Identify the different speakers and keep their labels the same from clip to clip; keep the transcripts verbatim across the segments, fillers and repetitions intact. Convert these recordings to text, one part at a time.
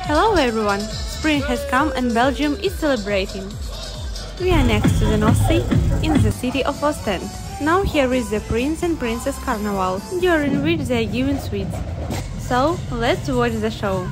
Speaker 1: Hello everyone! Spring has come and Belgium is celebrating. We are next to the North Sea, in the city of Ostend. Now here is the Prince and Princess Carnival, during which they are given sweets. So, let's watch the show.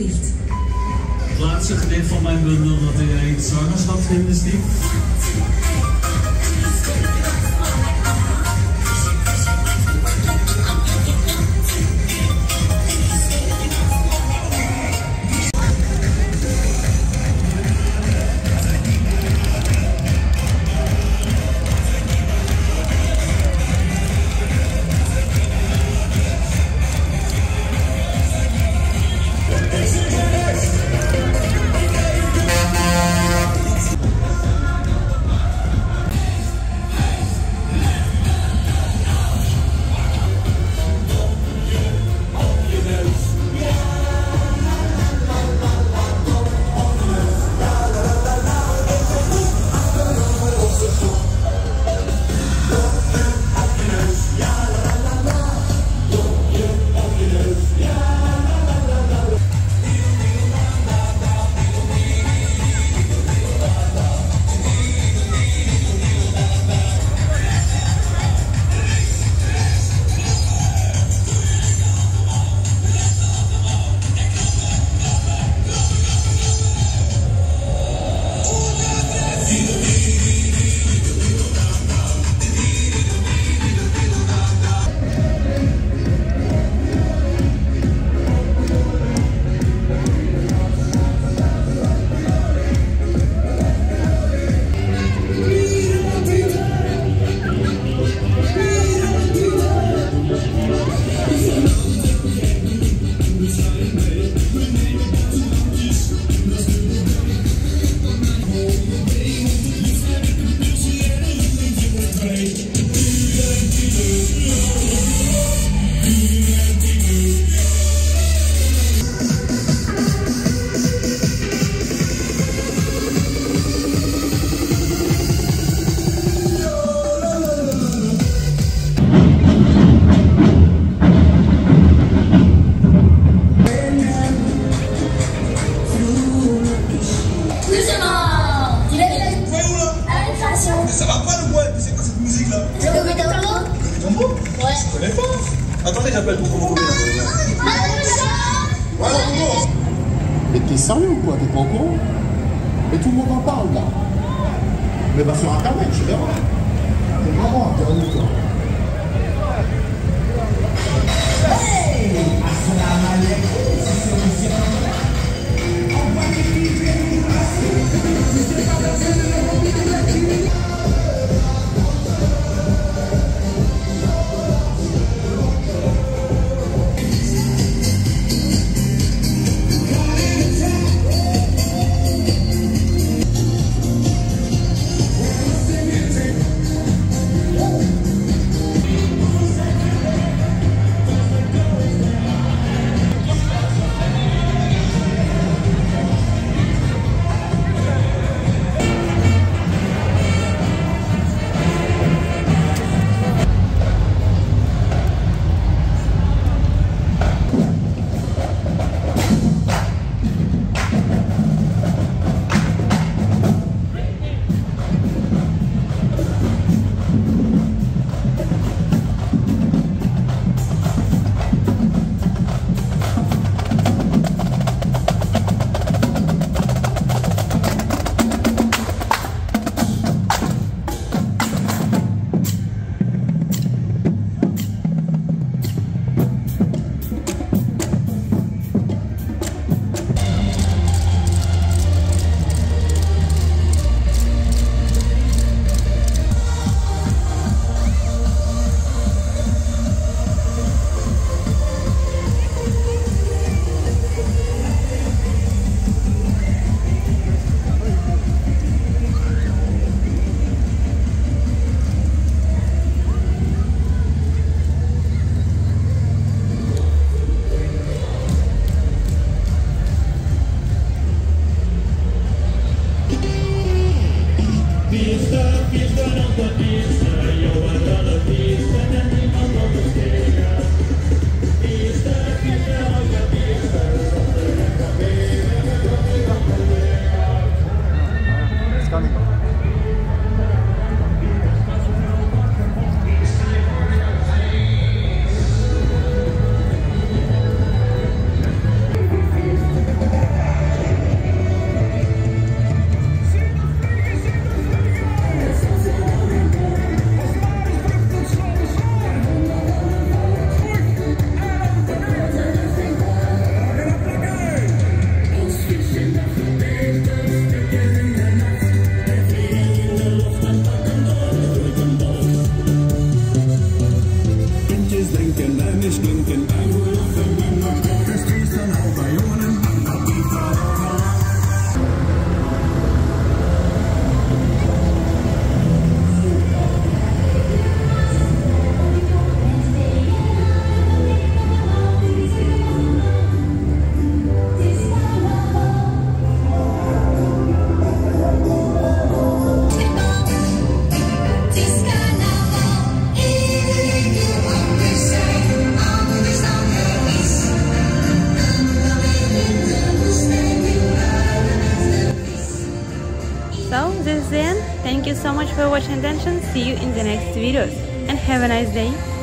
Speaker 2: alsjeblieft.
Speaker 3: Het laatste gedicht van mijn bundel dat in het zwangerschapsgymnastiek is die.
Speaker 4: Attendez, j'appelle pour qu'on me remette. Voilà, bonjour.
Speaker 5: Mais t'es sérieux ou quoi? T'es pas au courant? Mais tout le monde en parle là. Mais va sur internet, je verrai. T'es vraiment internet toi. Hey! Assalamu alaikum, c'est monsieur. Envoie des filles, c'est pas la peine de leur envie de la clinique.
Speaker 1: So this is the end. Thank you so much for watching attention. See you in the next videos and have a nice day.